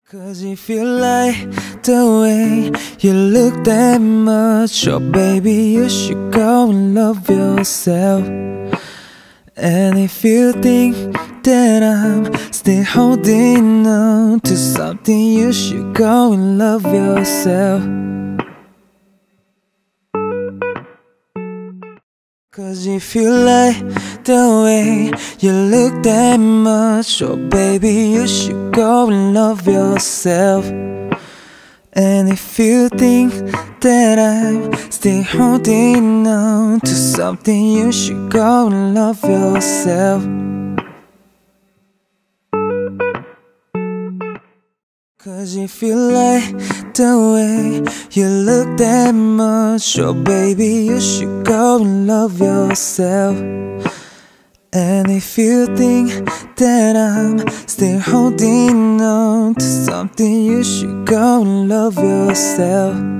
Cause if you like the way you look that much, oh baby, you should go and love yourself. And if you think that I'm still holding on to something, you should go and love yourself. Cause if you like the way you look that much, oh baby, you should go and love yourself. And if you think that I'm still holding on to something, you should go and love yourself. Cause if you like the way you look that much, oh baby, you should go and love yourself. And if you think that I'm still holding on to something, you should go and love yourself.